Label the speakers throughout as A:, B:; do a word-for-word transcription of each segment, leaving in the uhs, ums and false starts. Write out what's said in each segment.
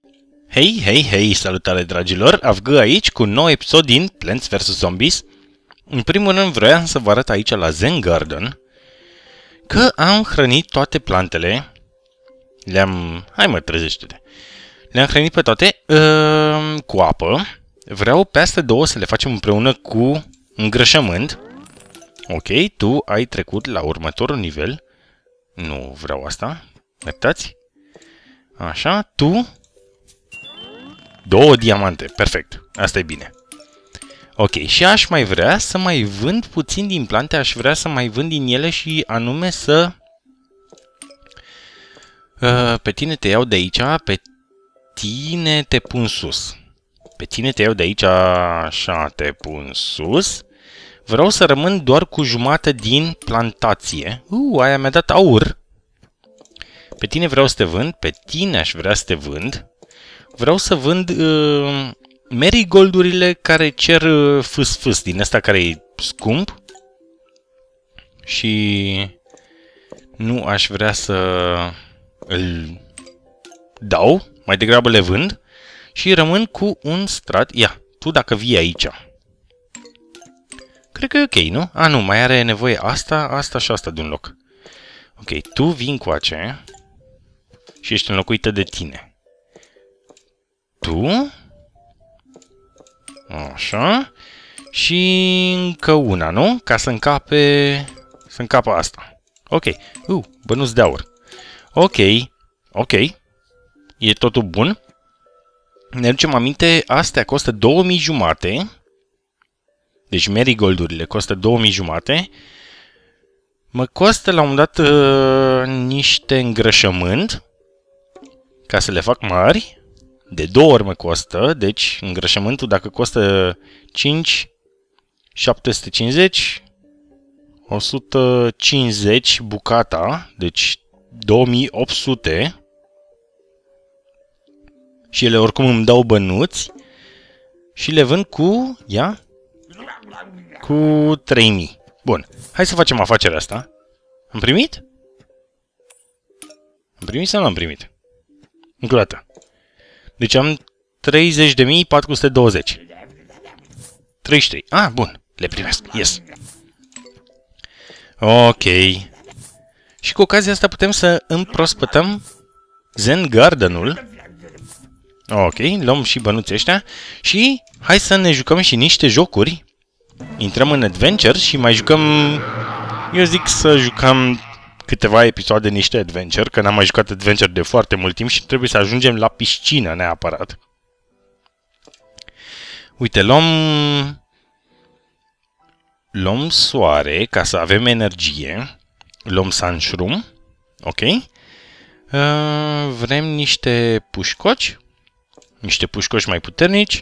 A: Hei, hei, hei, salutare dragilor, Avg aici cu un nou episod din Plants versus. Zombies. În primul rând vreau să vă arăt aici la Zen Garden că am hrănit toate plantele. Le-am... Hai mă, trezește-te. Le-am hrănit pe toate uh, cu apă. Vreau pe astea două să le facem împreună cu îngrășământ. Ok, tu ai trecut la următorul nivel. Nu vreau asta. Iertați. Așa, tu... Două diamante, perfect. Asta e bine. Ok, și aș mai vrea să mai vând puțin din plante, aș vrea să mai vând din ele și anume să... Uh, pe tine te iau de aici, pe tine te pun sus. Pe tine te iau de aici, așa, te pun sus. Vreau să rămân doar cu jumătate din plantație. Uh, aia mi-a dat aur. Pe tine vreau să te vând, pe tine aș vrea să te vând. Vreau să vând uh, marigoldurile care cer uh, fâs-fâs, din asta care e scump. Și nu aș vrea să îl dau, mai degrabă le vând. Și rămân cu un strat. Ia, tu dacă vii aici. Cred că e ok, nu? A, nu, mai are nevoie asta, asta și asta de un loc. Ok, tu vii încoace și ești înlocuită de tine. Tu. Așa. Și încă una, nu? Ca să încape... Să încapă asta. Ok. Uh, bănuț de aur. Ok. Ok. E totul bun. Ne ducem aminte, astea costă două mii jumate. Deci marigoldurile costă două mii jumate. Mă costă la un moment dat uh, niște îngrășământ. Ca să le fac mari. De două ori mă costă, deci îngrășământul dacă costă cinci, șapte sute cincizeci, o sută cincizeci bucata, deci două mii opt sute. Și ele oricum îmi dau bănuți și le vând cu, ia, cu trei mii. Bun, hai să facem afacerea asta. Am primit? Am primit sau nu am primit? Încă o dată. Deci am treizeci de mii patru sute douăzeci. treizeci și trei. Ah, bun. Le primesc. Yes. Ok. Și cu ocazia asta putem să împrospătăm Zen Garden-ul. Ok. Luăm și bănuții ăștia. Și hai să ne jucăm și niște jocuri. Intrăm în Adventure și mai jucăm... Eu zic să jucăm câteva episoade niște Adventure, că n-am mai jucat Adventure de foarte mult timp și trebuie să ajungem la piscină neapărat. Uite, luăm... Luăm soare ca să avem energie. Luăm sunshroom. Ok. Uh, vrem niște pușcoci. Niște pușcoci mai puternici.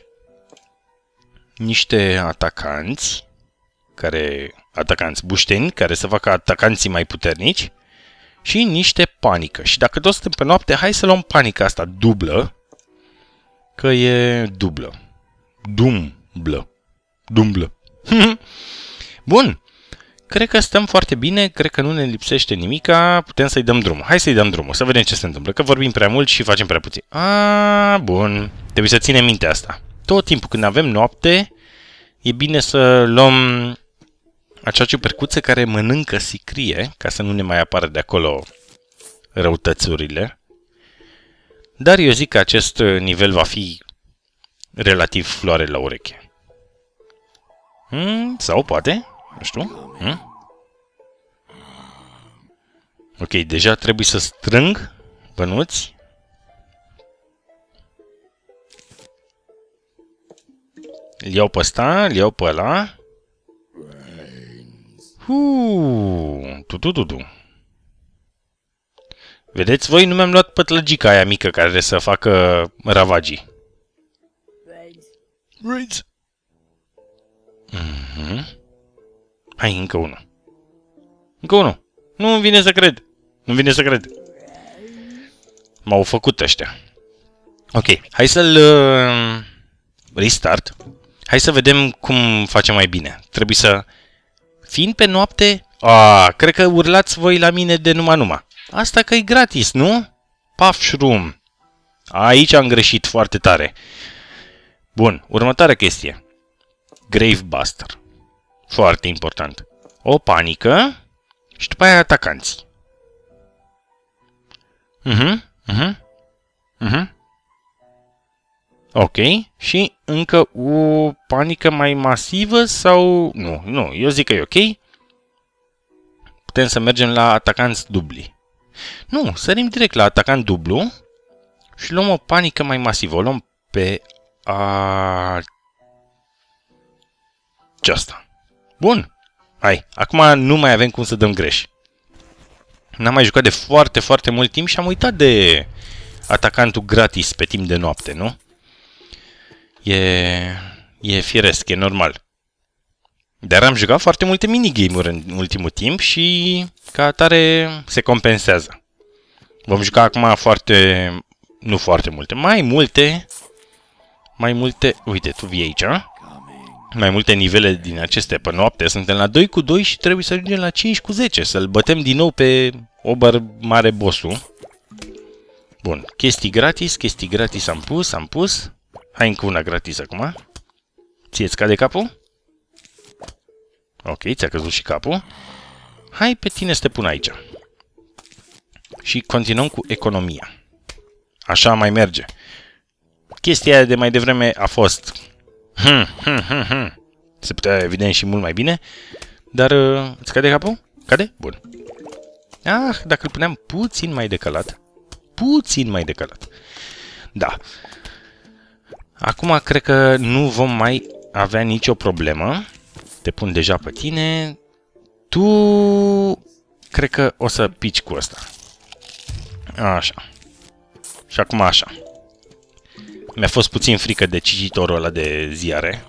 A: Niște atacanți. Care... Atacanți bușteni, care să facă atacanții mai puternici. Și niște panică. Și dacă tot suntem pe noapte, hai să luăm panica asta dublă. Că e dublă. Dumblă. Dumblă. Bun. Cred că stăm foarte bine. Cred că nu ne lipsește nimica. Putem să-i dăm drumul. Hai să-i dăm drumul. Să vedem ce se întâmplă. Că vorbim prea mult și facem prea puțin. A, bun. Trebuie să ținem minte asta. Tot timpul când avem noapte, e bine să luăm... acea ciupercuță care mănâncă sicrie, ca să nu ne mai apară de acolo răutățurile. Dar eu zic că acest nivel va fi relativ floare la ureche. Hmm, sau poate, nu știu. Hmm? Ok, deja trebuie să strâng bănuți. Îl iau pe ăsta, îl iau pe ăla. Uuu, tu, tu, tu, tu. Vedeți voi, nu mi-am luat pătlăgica aia mică care să facă ravagii. Raids. Mm-hmm. Hai, încă unul. Încă unul. Nu îmi vine să cred. Nu vine să cred. M-au făcut ăștia. Ok, hai să-l uh, restart. Hai să vedem cum facem mai bine. Trebuie să... Fiind pe noapte... A, cred că urlați voi la mine de numai numai. Asta că e gratis, nu? Puff Shroom. Aici am greșit foarte tare. Bun, următoarea chestie. Gravebuster. Foarte important. O panică și după aia atacanți. Mhm, mhm, mhm. Ok. Și încă o panică mai masivă sau... Nu, nu, eu zic că e ok. Putem să mergem la atacanți dubli. Nu, sărim direct la atacant dublu și luăm o panică mai masivă. O luăm pe aceasta. Bun. Hai, acum nu mai avem cum să dăm greș. N-am mai jucat de foarte, foarte mult timp și am uitat de atacantul gratis pe timp de noapte, nu? E, e firesc, e normal. Dar am jucat foarte multe minigame-uri în ultimul timp și ca atare se compensează. Vom juca acum foarte... Nu foarte multe, mai multe... Mai multe... Uite, tu vii aici, a? Mai multe nivele din acestea pe noapte. Suntem la doi cu doi și trebuie să ajungem la cinci cu zece. Să-l bătem din nou pe Ober mare bossul. Bun, chestii gratis, chestii gratis am pus, am pus. Hai încă una gratis acum. Ție-ți cade capul? Ok, ți-a căzut și capul. Hai pe tine să te pun aici. Și continuăm cu economia. Așa mai merge. Chestia aia de mai devreme a fost... Hmm, hmm, hmm, hmm. Se putea evident și mult mai bine. Dar uh, îți cade capul? Cade? Bun. Ah, dacă îl puneam puțin mai decalat. Puțin mai decalat. Da. Acum cred că nu vom mai avea nicio problemă. Te pun deja pe tine. Tu... Cred că o să pici cu ăsta. Așa. Și acum așa. Mi-a fost puțin frică de cititorul ăla de ziare.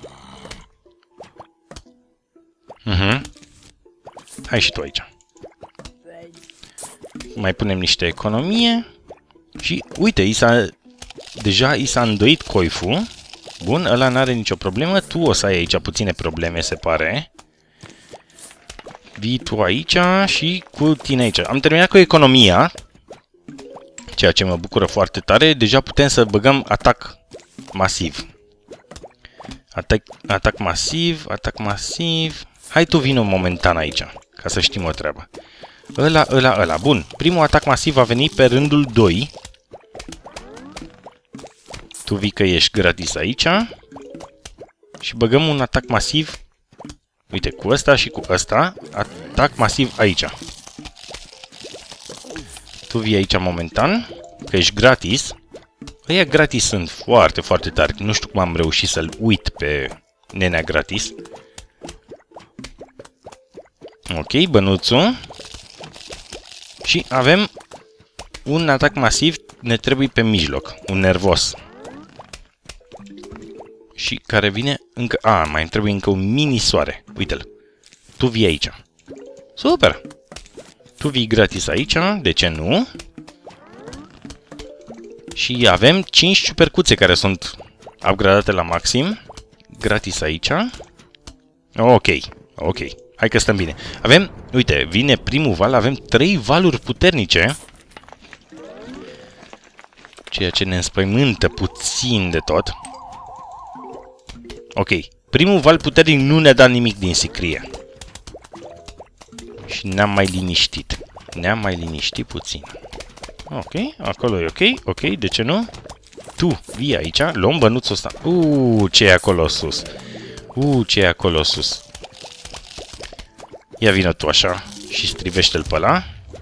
A: Uh-huh. Hai și tu aici. Mai punem niște economie. Și uite, i s-a... deja i s-a îndoit coiful. Bun, ăla n-are nicio problemă. Tu o să ai aici puține probleme, se pare. Vii tu aici și cu tine aici. Am terminat cu economia. Ceea ce mă bucură foarte tare. Deja putem să băgăm atac masiv. Atac, atac masiv, atac masiv. Hai tu vină momentan aici, ca să știm o treabă. Ăla, ăla, ăla. Bun, primul atac masiv a venit pe rândul doi. Tu vii că ești gratis aici. Și băgăm un atac masiv. Uite, cu ăsta și cu ăsta. Atac masiv aici. Tu vii aici momentan, că ești gratis. Ăia gratis sunt foarte, foarte tari. Nu știu cum am reușit să-l uit pe nenea gratis. Ok, bănuțul. Și avem un atac masiv, ne trebuie pe mijloc, un nervos. Și care vine încă... A, mai îmi trebuie încă un mini soare. Uite-l. Tu vii aici. Super! Tu vii gratis aici, de ce nu? Și avem cinci ciupercuțe care sunt upgradate la maxim. Gratis aici. Ok, ok. Hai că stăm bine. Avem, uite, vine primul val, avem trei valuri puternice. Ceea ce ne înspăimântă puțin de tot. Ok, primul val puternic nu ne-a dat nimic din sicrie. Și ne-am mai liniștit. Ne-am mai liniștit puțin. Ok, acolo e ok, ok, de ce nu? Tu vii aici, luăm bănuțul ăsta. Uuu, ce e acolo sus? Uuu, ce e acolo sus? Ia vină tu așa și strivește-l pe ăla.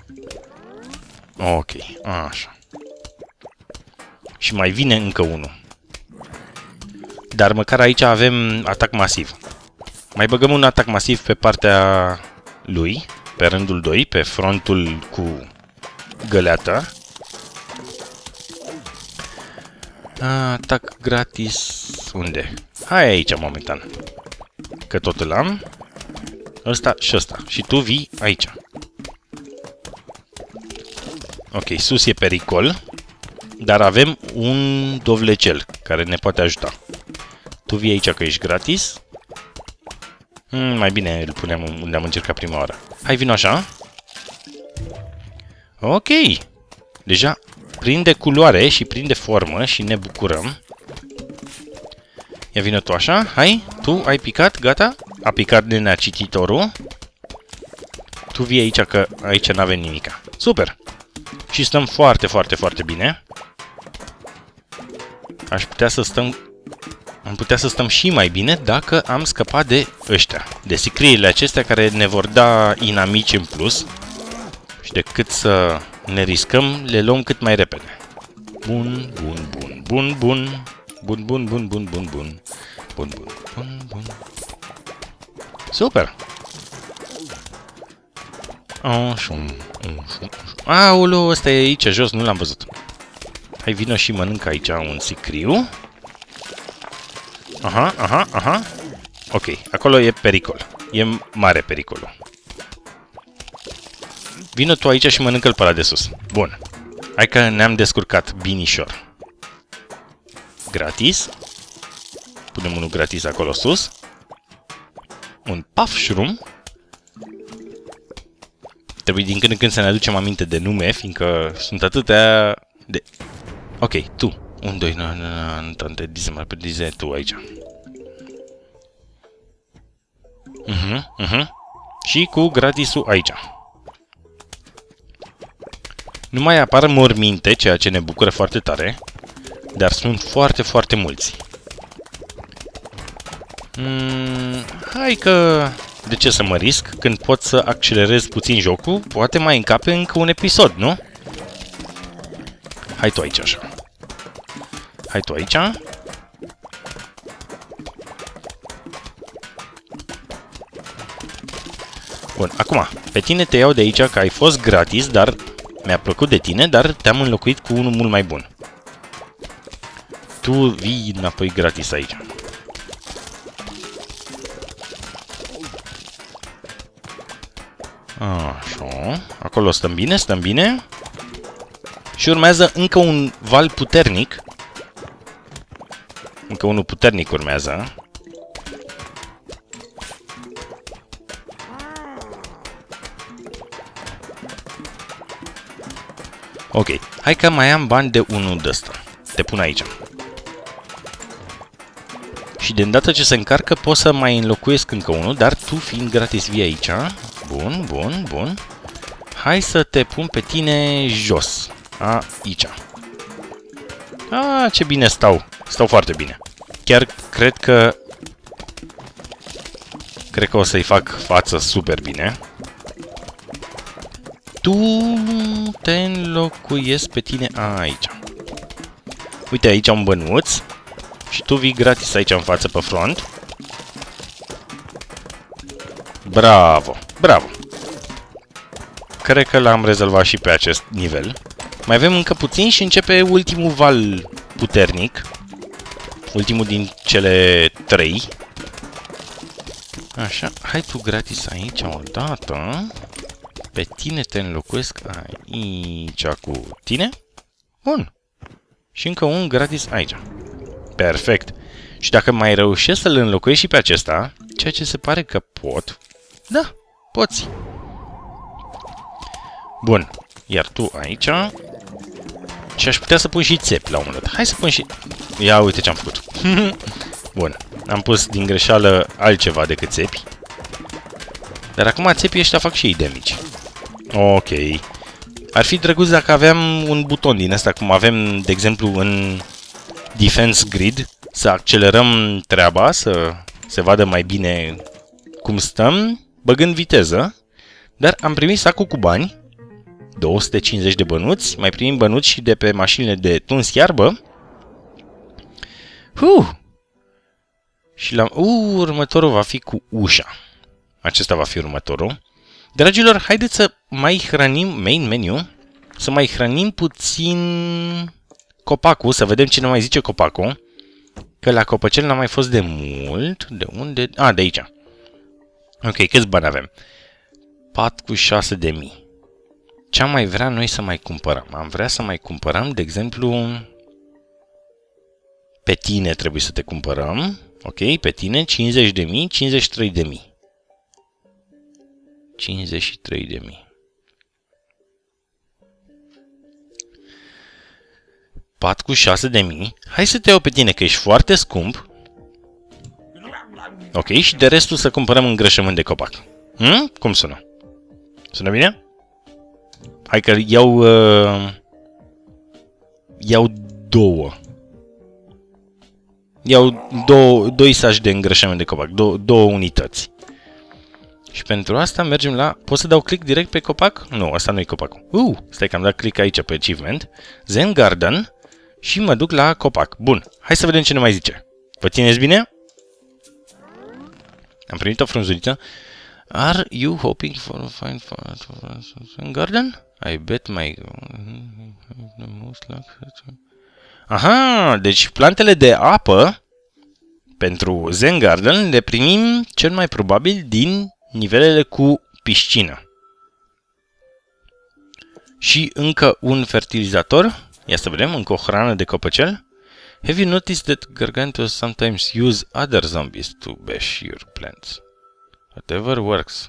A: Ok, așa. Și mai vine încă unul. Dar măcar aici avem atac masiv. Mai băgăm un atac masiv pe partea lui, pe rândul doi, pe frontul cu găleata. Atac gratis. Unde? Hai aici momentan. Că tot îl am. Ăsta și ăsta. Și tu vii aici. Ok, sus e pericol. Dar avem un dovlecel care ne poate ajuta. Tu vii aici că ești gratis. Hmm, mai bine îl punem unde am încercat prima oară. Hai, vino așa. Ok. Deja prinde culoare și prinde formă și ne bucurăm. Ia vină tu așa, hai, tu ai picat, gata? A picat nenea cititorul. Tu vii aici, că aici n-avem nimica. Super! Și stăm foarte, foarte, foarte bine. Aș putea să stăm... Am putea să stăm și mai bine dacă am scăpat de ăștia. De sicriile acestea care ne vor da inamici în plus. Și decât să ne riscăm, le luăm cât mai repede. Bun, bun, bun, bun, bun. Bun, bun, bun, bun, bun, bun. Bun, bun, bun, bun. Super! Aoleu, ăsta e aici jos, nu l-am văzut. Hai, vină și mănâncă aici un sicriu. Aha, aha, aha. Ok, acolo e pericol. E mare pericolul. Vină tu aici și mănâncă-l pe ăla de sus. Bun. Hai că ne-am descurcat binișor. Gratis. Punem unul gratis acolo sus. Un puff shroom. Trebuie din când în când să ne aducem aminte de nume, fiindcă sunt atâtea de... Ok, tu. Un, doi, nu, nu, nu, tante, dize, mai pe dize, tu aici. Mhm, mhm. Și cu gratisul aici. Nu mai apar morminte, ceea ce ne bucură foarte tare, dar sunt foarte, foarte mulți. Mm, hai că... De ce să mă risc? Când pot să accelerez puțin jocul, poate mai încape încă un episod, nu? Hai tu aici, așa. Hai tu aici. Bun, acum, pe tine te iau de aici, că ai fost gratis, dar mi-a plăcut de tine, dar te-am înlocuit cu unul mult mai bun. Tu vii înapoi gratis aici. Așa, acolo stăm bine, stăm bine. Și urmează încă un val puternic. Încă unul puternic urmează. Ok, hai că mai am bani de unul de ăsta. Te pun aici. Și de îndată ce se încarcă pot să mai înlocuiesc încă unul, dar tu fiind gratis vii aici. Bun, bun, bun. Hai să te pun pe tine jos. Aici. Ah, ce bine stau. Stau foarte bine. Chiar cred că... Cred că o să-i fac față super bine. Tu te înlocuiesc pe tine aici. Uite, aici un bănuț. Și tu vii gratis aici în față pe front. Bravo, bravo. Cred că l-am rezolvat și pe acest nivel. Mai avem încă puțin și începe ultimul val puternic. Ultimul din cele trei. Așa, hai tu gratis aici odată. Pe tine te înlocuiesc aici cu tine. Bun. Și încă un gratis aici. Perfect. Și dacă mai reușesc să-l înlocuiesc și pe acesta, ceea ce se pare că pot, da, poți. Bun. Iar tu aici. Și aș putea să pun și țepi la un moment dat. Hai să pun și... Ia uite ce am făcut. Bun. Am pus din greșeală altceva decât țepi. Dar acum țepii ăștia fac și ei de mici. Ok. Ar fi drăguț dacă aveam un buton din ăsta, cum avem, de exemplu, în Defense Grid, să accelerăm treaba, să se vadă mai bine cum stăm, băgând viteză. Dar am primit sacul cu bani, două sute cincizeci de bănuți, mai primim bănuți și de pe mașinile de tuns iarbă. Uh! Și la uh, următorul va fi cu ușa. Acesta va fi următorul. Dragilor, haideți să mai hrănim main menu, să mai hrănim puțin copacul, să vedem ce ne mai zice copacul. Că la copăcel n-am mai fost de mult. De unde? A, de aici. Ok, câți bani avem? patru cu șase de mii. Ce am mai vrea noi să mai cumpărăm? Am vrea să mai cumpărăm, de exemplu... Pe tine trebuie să te cumpărăm. Ok, pe tine cincizeci de mii, cincizeci și trei de mii. cincizeci și trei de mii. scăpat cu șase de mii. Hai să te iau pe tine, că ești foarte scump. Ok, și de restul să cumpărăm îngrășământ de copac. Hmm? Cum sună? Sună bine? Hai că iau... Uh, iau două. Iau două, doi saci de îngrășământ de copac. Două, două unități. Și pentru asta mergem la... Pot să dau click direct pe copac? Nu, asta nu e copacul. Uh, stai că am dat click aici pe achievement. Zen Garden. Și mă duc la copac. Bun, hai să vedem ce ne mai zice. Vă țineți bine? Am primit o frunzuliță. Are you hoping for a fine Zen Garden? I bet my... Aha, deci plantele de apă pentru Zen Garden le primim cel mai probabil din nivelele cu piscină. Și încă un fertilizator. Ia să vedem, încă o hrană de copăcel. Have you noticed that Gargantuars sometimes use other zombies to bash your plants? Whatever works.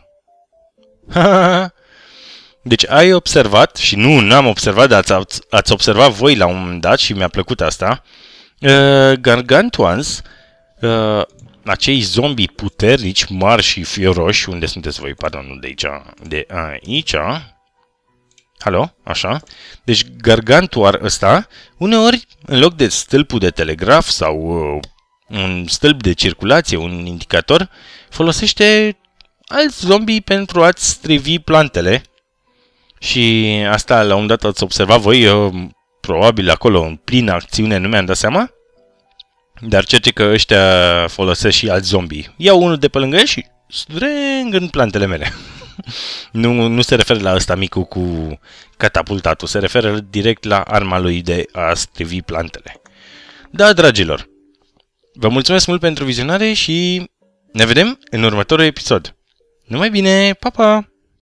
A: Deci ai observat, și nu, n-am observat, dar ați, ați observat voi la un moment dat și mi-a plăcut asta. Uh, Gargantuans, uh, acei zombii puternici, mari și fioroși, unde sunteți voi, pardon, nu de aici, de aici. Halo, așa. Deci Gargantuar ăsta, uneori, în loc de stâlpul de telegraf sau uh, un stâlp de circulație, un indicator, folosește alți zombii pentru a-ți strivi plantele. Și asta, la un dat, ați observat voi, eu, probabil acolo, în plină acțiune, nu mi-am dat seama. Dar cert e că ăștia folosesc și alți zombii. Iau unul de pe lângă el și strâng în plantele mele. nu, nu se referă la ăsta micu cu catapultatul, se referă direct la arma lui de a strivi plantele. Da, dragilor, vă mulțumesc mult pentru vizionare și ne vedem în următorul episod. Numai bine, pa, pa!